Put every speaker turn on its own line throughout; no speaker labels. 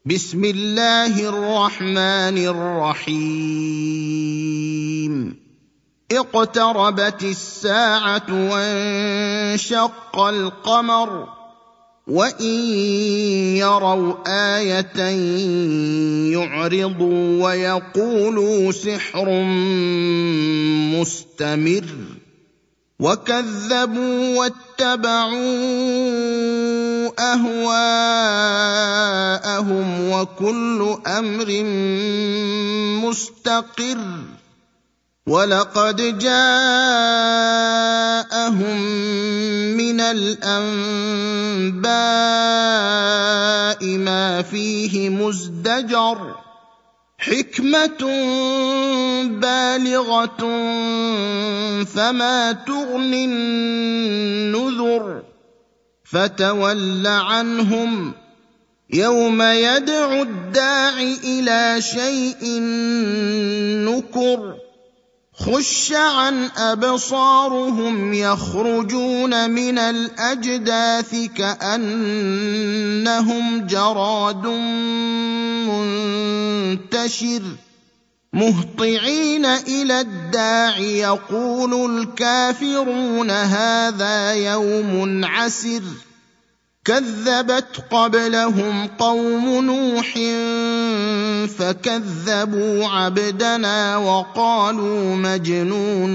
بسم الله الرحمن الرحيم اقتربت الساعة وانشق القمر وإن يروا آية يعرضوا ويقولوا سحر مستمر وكذبوا واتبعوا أهواءهم وكل أمر مستقر ولقد جاءهم من الأنباء ما فيه مزدجر حكمة بالغة فما تغني النذر فتول عنهم يوم يدعو الداع إلى شيء نكر خش عن أبصارهم يخرجون من الأجداث كأنهم جراد منتشر مهطعين إلى الداع يقول الكافرون هذا يوم عسر كذبت قبلهم قوم نوح فكذبوا عبدنا وقالوا مجنون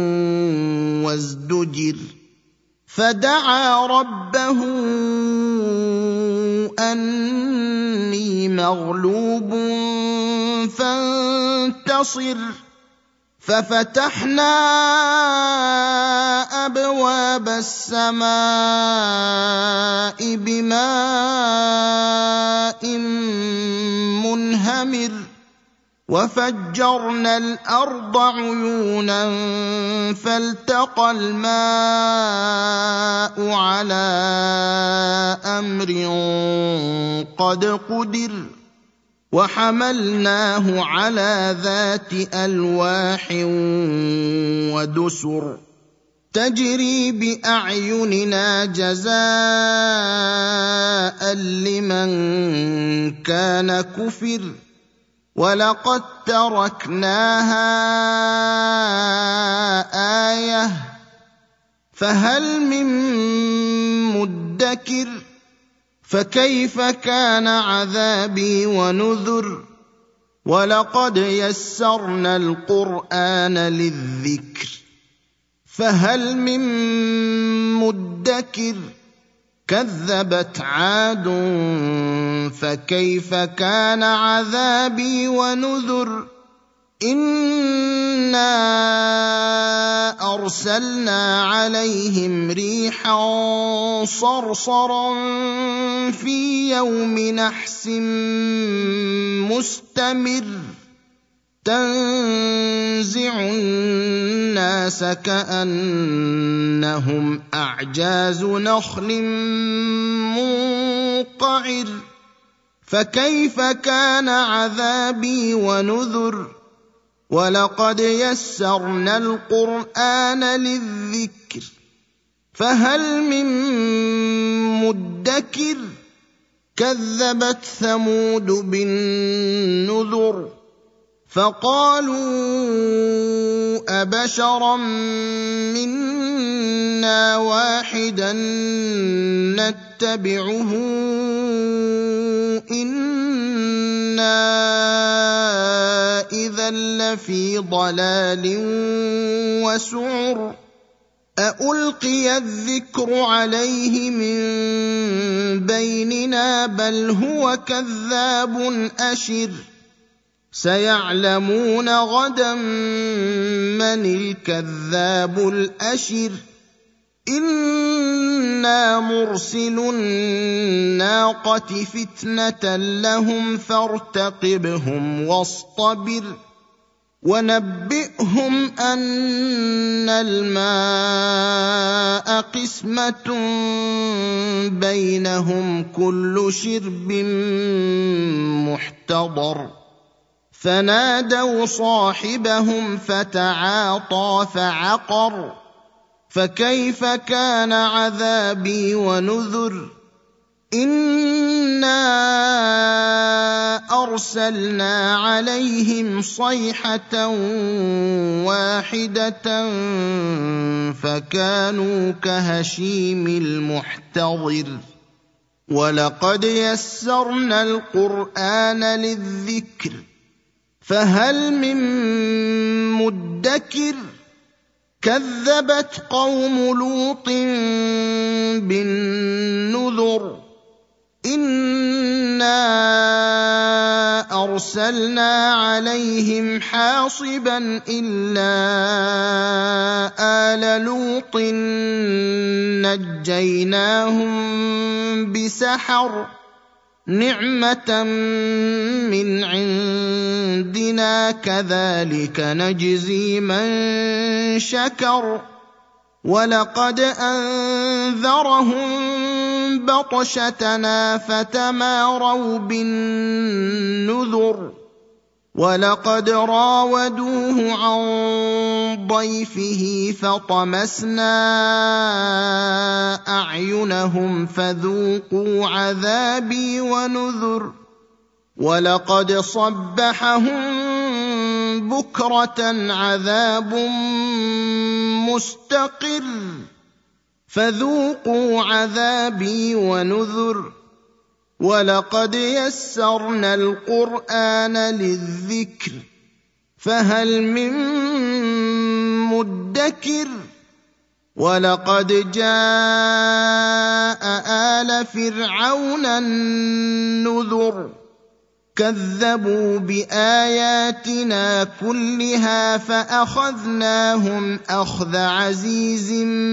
وازدجر فدعا ربه أني مغلوب فانتصر ففتحنا أبواب السماء بماء منهمر وفجرنا الأرض عيونا فالتقى الماء على أمر قد قدر وحملناه على ذات ألواح ودسر تجري بأعيننا جزاء لمن كان كفر ولقد تركناها آية فهل من مدكر فكيف كان عذابي ونذر ولقد يسرنا القرآن للذكر فهل من مدكر كذبت عاد فكيف كان عذابي ونذر إنا أرسلنا عليهم ريحا صرصرا في يوم نحس مستمر تنزع الناس كأنهم أعجاز نخل منقعر فكيف كان عذابي ونذر ولقد يسرنا القرآن للذكر فهل من مدكر كذبت ثمود بالنذر فقالوا أبشرا منا واحدا نتبعه إنا إذا لفي ضلال وسعر أألقي الذكر عليه من بيننا بل هو كذاب أشر سيعلمون غدا من الكذاب الأشر إنا مرسل الناقة فتنة لهم فارتقبهم واصطبر ونبئهم أن الماء قسمة بينهم كل شرب محتضر فنادوا صاحبهم فتعاطى فعقر فكيف كان عذابي ونذر إنا أرسلنا عليهم صيحة واحدة فكانوا كهشيم المحتضر ولقد يسرنا القرآن للذكر فهل من مدكر كذبت قوم لوط بالنذر إنا أرسلنا عليهم حاصبا إلا آل لوط نجيناهم بسحر نعمة من عندنا كذلك نجزي من شكر ولقد أنذرهم بطشتنا فتماروا بالنذر ولقد راودوه عن ضيفه فطمسنا أعينهم فذوقوا عذابي ونذر ولقد صبحهم بكرة عذاب مستقر فذوقوا عذابي ونذر ولقد يسرنا القرآن للذكر فهل من مدكر ولقد جاء آل فرعون النذر كذبوا بآياتنا كلها فأخذناهم أخذ عزيز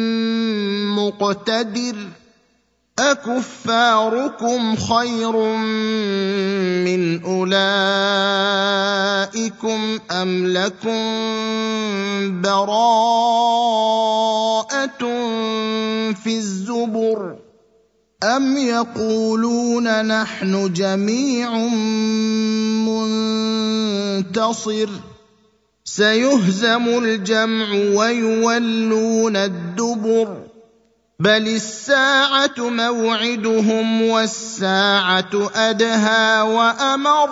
مقتدر أكفاركم خير من أولئكم أم لكم براءة في الزبر أم يقولون نحن جميع منتصر سيهزم الجمع ويولون الدبر بل الساعة موعدهم والساعة أدهى وأمر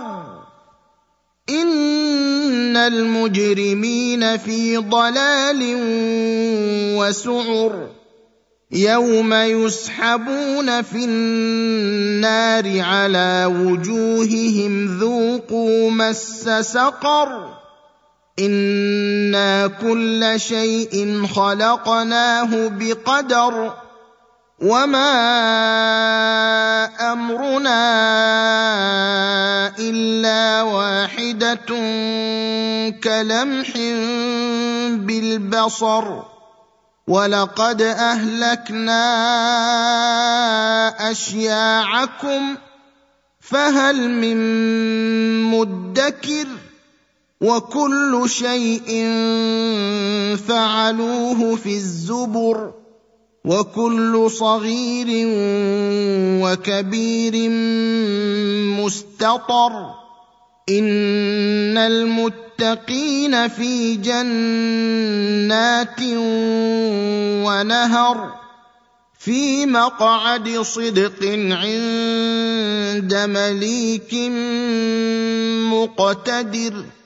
إن المجرمين في ضلال وسعر يوم يسحبون في النار على وجوههم ذوقوا مس سقر إنا كل شيء خلقناه بقدر وما أمرنا إلا واحدة كلمح بالبصر ولقد أهلكنا أشياعكم فهل من مدكر وكل شيء فعلوه في الزبر وكل صغير وكبير مستطر إن المتقين في جنات ونهر في مقعد صدق عند مليك مقتدر